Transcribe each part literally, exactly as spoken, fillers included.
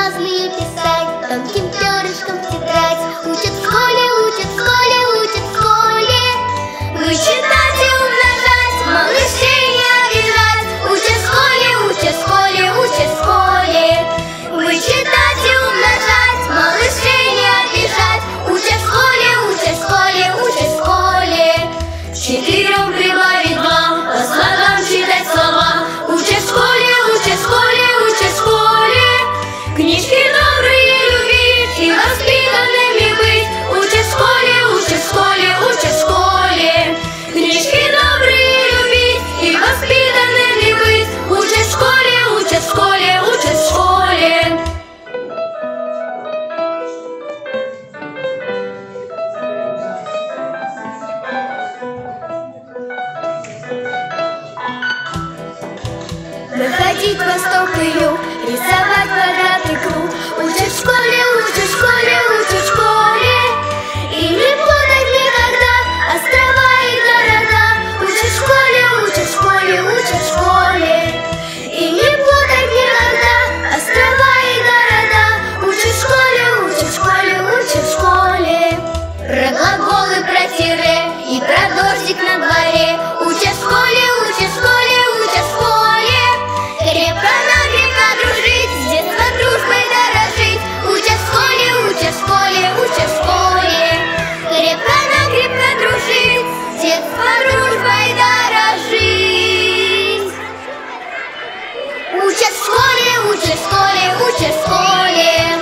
разные писать, тонким перышком в тетрадь. Учат в школе, учат в школе, учат в школе. Вычитать и умножать, малышей не обижать. Учат в школе, учат в школе, учат в школе. Вычитать и умножать, малышей не обижать. Учат в школе, учат в школе, учат в школе. Четырем прибавить два, по слогам читать слова. Учат в школе, учат в школе, учат в школе. Книжки добрые любить и воспитанными быть. Учат в школе, учат в школе, учат в школе. Книжки добрые любить и воспитанными быть. Учат в школе, учат в школе, учат в школе. Находить восток и юг, рисовать квадрат и круг. Учат в школе, учат в школе, учат в школе. И не путать никогда острова и города. Учат в школе, учат в школе, учат в школе. И не путать никогда острова и города. Учат в школе, учат в школе, учат в школе. Про глаголы, про тире и про дождик на дворе. Учат в школе, учат в школе, учат в школе. Крепко-накрепко дружить, с детства дружбой дорожить. Учат в школе, учат в школе, учат в школе. Крепко-накрепко дружить, с детства дружбой дорожить. Учат в школе, учат в школе, учат в школе.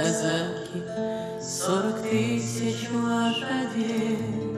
казаки, сорок тысяч лошадей.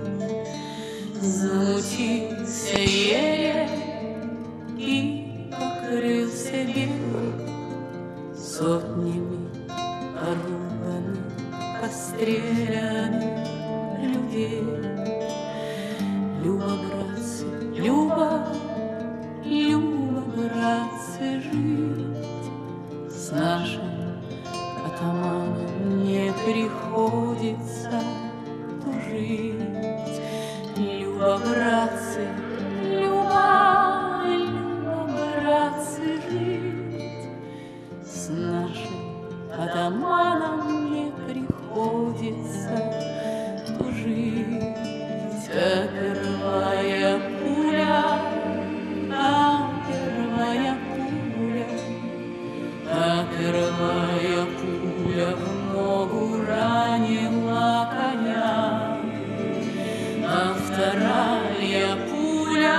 Замутился еле и покрылся белым сотнями порубанных, постреляных людей. Люба, братцы, Люба, Люба, братцы, жить с нашим атаманом не приходится тужить. Люба, братцы, Люба, Люба, братцы, жить с нашим атаманом не приходится тужить. А первая пуля, а первая пуля, а первая пуля в ногу ранила коня, а вторая пуля,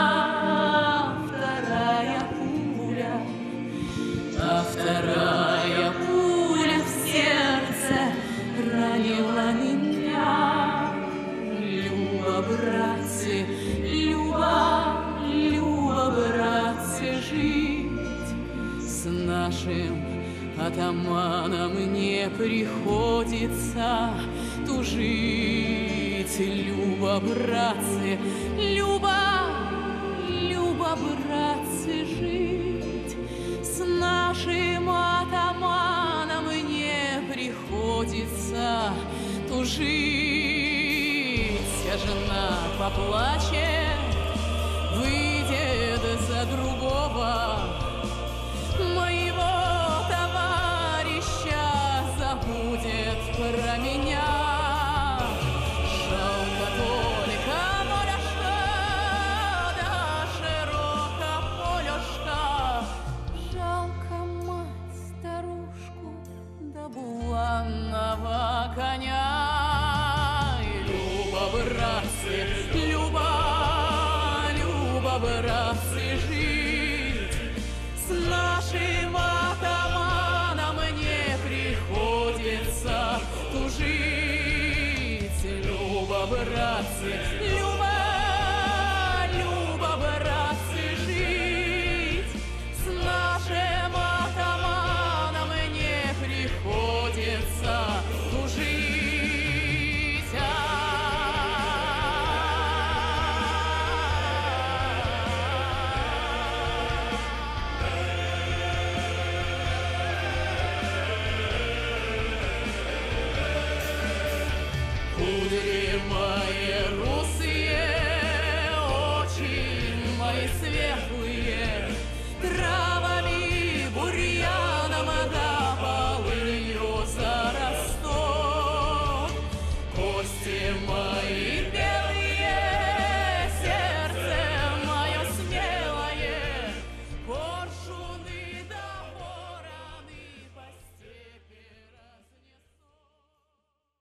вторая пуля, а вторая пуля в сердце ранила меня. Люба, братцы, Люба, Люба, братцы, жить с нашим атаманом не приходится тужить. Люба, братцы, Люба, Люба, братцы, жить с нашим атаманом не приходится тужить. А жена поплачет, выйдет за другого, моего товарища забудет про меня. Жалко только полюшка, да широко полюшка, жалко мать старушку, да буланного коня. Братцы, Люба, Люба, братцы, жить с нашим атаманом не приходится тужить. Люба, братцы, Люба, Люба, братцы, жить с нашим атаманом не приходится тужить. Кудри мои русые, очи мои светлые, травами, бурьяном да полынью зарастут. Кости мои